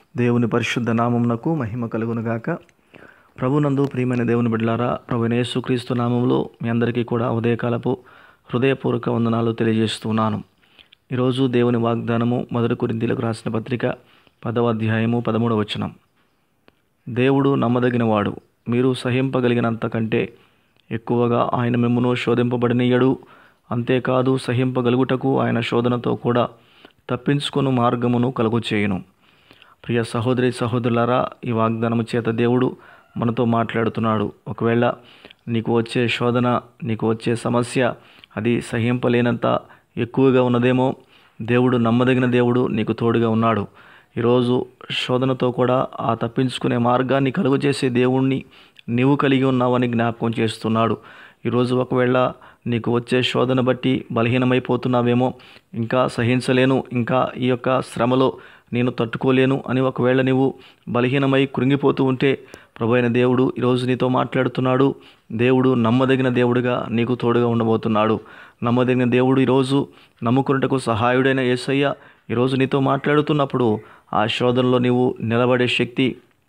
దేవుని పరిశుద్ధ నామమునకు మహిమ కలుగునుగాక. ప్రభునందు ప్రియమైన దేవుని బిడ్డలారా, ప్రభువైన యేసుక్రీస్తు నామములో మీ అందరికీ కూడా ఉదయకాలపు హృదయపూర్వక వందనాలు తెలియజేస్తున్నాను. ఈరోజు దేవుని వాగ్దానము 1 కొరింథీయులకు రాసిన పత్రిక 10వ అధ్యాయము 13వ వచనం. దేవుడు నమ్మదగినవాడు, మీరు సహింపగలిగినంత కంటే ఎక్కువగా ఆయన మిమ్మును శోధింపబడనీయడు. అంతేకాదు, సహింపగలుగుటకు ఆయన శోధనతో కూడా తప్పించుకొను మార్గమును కలుగు చేయును. ప్రియ సహోదరి సహోదరులారా, ఈ వాగ్దానము చేత దేవుడు మనతో మాట్లాడుతున్నాడు. ఒకవేళ నీకు వచ్చే శోధన, నీకు వచ్చే సమస్య అది సహింపలేనంత ఎక్కువగా ఉన్నదేమో, దేవుడు నమ్మదగిన దేవుడు, నీకు తోడుగా ఉన్నాడు. ఈరోజు శోధనతో కూడా ఆ తప్పించుకునే మార్గాన్ని కలుగు చేసే దేవుణ్ణి నీవు కలిగి ఉన్నావని జ్ఞాపకం చేస్తున్నాడు. ఈరోజు ఒకవేళ నీకు వచ్చే శోధన బట్టి బలహీనమైపోతున్నావేమో, ఇంకా సహించలేను, ఇంకా ఈ యొక్క శ్రమలో నేను తట్టుకోలేను అని ఒకవేళ నీవు బలహీనమై కృంగిపోతూ ఉంటే, ప్రభువైన దేవుడు ఈరోజు నీతో మాట్లాడుతున్నాడు. దేవుడు నమ్మదగిన దేవుడుగా నీకు తోడుగా ఉండబోతున్నాడు. నమ్మదగిన దేవుడు ఈరోజు నమ్ముకున్నటకు సహాయుడైన యేసయ్య ఈరోజు నీతో మాట్లాడుతున్నప్పుడు ఆ శోధనలో నీవు నిలబడే శక్తి,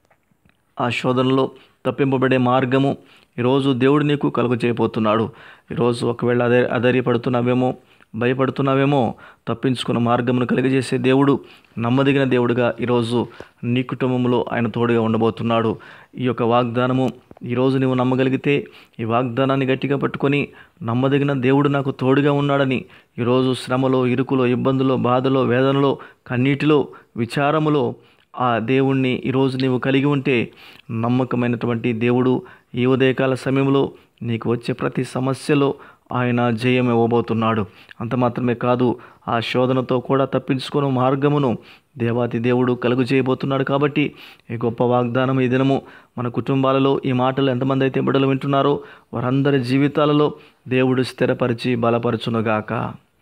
ఆ శోధనలో తప్పింపబడే మార్గము ఈరోజు దేవుడు నీకు కలుగు చేయబోతున్నాడు. ఈరోజు ఒకవేళ అధైర్యపడుతున్నావేమో, భయపడుతున్నావేమో, తప్పించుకున్న మార్గమును కలిగజేసే దేవుడు నమ్మదగిన దేవుడుగా ఈరోజు నీ కుటుంబంలో ఆయన తోడుగా ఉండబోతున్నాడు. ఈ యొక్క వాగ్దానము ఈరోజు నీవు నమ్మగలిగితే, ఈ వాగ్దానాన్ని గట్టిగా పట్టుకొని నమ్మదగిన దేవుడు నాకు తోడుగా ఉన్నాడని ఈరోజు శ్రమలో, ఇరుకులో, ఇబ్బందులో, బాధలో, వేదనలో, కన్నీటిలో, విచారములో ఆ దేవుణ్ణి ఈరోజు నీవు కలిగి ఉంటే, నమ్మకమైనటువంటి దేవుడు ఈ ఉదయకాల సమయంలో నీకు వచ్చే ప్రతి సమస్యలో ఆయన జయం ఇవ్వబోతున్నాడు. అంత మాత్రమే కాదు, ఆ శోధనతో కూడా తప్పించుకున్న మార్గమును దేవాతి దేవుడు కలుగు చేయబోతున్నాడు. కాబట్టి ఈ గొప్ప వాగ్దానం ఈ దినము మన కుటుంబాలలో ఈ మాటలు ఎంతమంది అయితే బిడ్డలు వింటున్నారో వారందరి జీవితాలలో దేవుడు స్థిరపరిచి బలపరచునుగాక.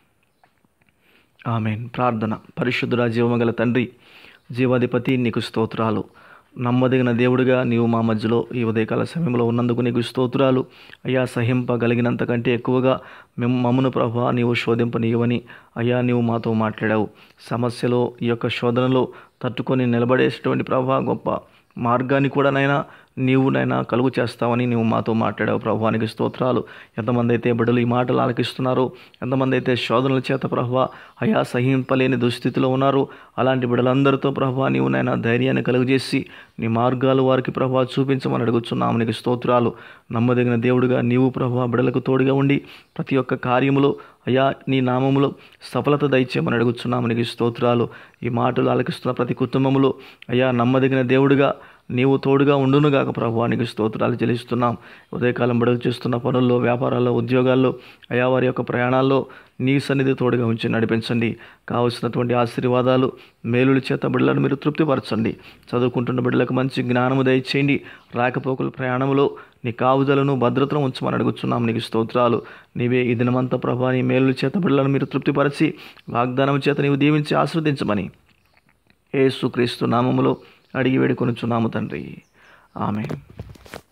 ఆమేన్. ప్రార్థన. పరిశుద్ధుడా, జీవమగల తండ్రి, జీవాధిపతి, నీకు స్తోత్రాలు. నమ్మదగిన దేవుడిగా నీవు మా మధ్యలో ఈ ఉదయకాల సమయంలో ఉన్నందుకు నీకు స్తోత్రాలు. అయ్యా, సహింపగలిగినంత కంటే ఎక్కువగా మమ్మను ప్రభువా నీవు శోధింపనీయవని అయ్యా నీవు మాతో మాట్లాడావు. సమస్యలో, ఈ యొక్క శోధనలో తట్టుకొని నిలబడేటువంటి ప్రభువా గొప్ప మార్గాన్ని కూడా నీవునైనా కలుగు చేస్తావని నీవు మాతో మాట్లాడావు. ప్రభువానికి స్తోత్రాలు. ఎంతమంది అయితే బిడ్డలు ఈ మాటలు ఆలకిస్తున్నారో, ఎంతమంది అయితే శోధనల చేత ప్రభువా అయా సహింపలేని దుస్థితిలో ఉన్నారో, అలాంటి బిడ్డలందరితో ప్రభువా నీవునైనా ధైర్యాన్ని కలుగజేసి నీ మార్గాలు వారికి ప్రభువా చూపించమని అడుగుతున్నాము. నీకు స్తోత్రాలు. నమ్మదగిన దేవుడుగా నీవు ప్రభువా బిడ్డలకు తోడుగా ఉండి ప్రతి ఒక్క కార్యములో అయ్యా నీ నామములో సఫలత దయచేయమని అడుగుతున్నాము. నీకు స్తోత్రాలు. ఈ మాటలు ఆలకిస్తున్న ప్రతి కుటుంబములో అయ్యా నమ్మదగిన దేవుడుగా నీవు తోడుగా ఉండునుగాక. ప్రభువానికి స్తోత్రాలు చెల్లిస్తున్నాం. ఉదయకాలం బిడ్డలు చేస్తున్న పనుల్లో, వ్యాపారాల్లో, ఉద్యోగాల్లో అయా వారి యొక్క ప్రయాణాల్లో నీ సన్నిధి తోడుగా ఉంచి నడిపించండి. కావలసినటువంటి ఆశీర్వాదాలు, మేలుల చేత బిడ్డలను మీరు తృప్తిపరచండి. చదువుకుంటున్న బిడ్డలకు మంచి జ్ఞానము దయచేయండి. రాకపోకల ప్రయాణంలో నీ కావుదలను, భద్రతను ఉంచమని అడుగుతున్నాం. నీకు స్తోత్రాలు. నీవే ఈ దినమంతా ప్రభా నీ మేలుల చేత బిడ్డలను మీరు తృప్తిపరిచి వాగ్దానం చేత నీవు దీవించి ఆశీర్వదించమని యేసుక్రీస్తు నామములో అడిగి వేడుకొనుచున్నాము తండ్రి. ఆమేన్.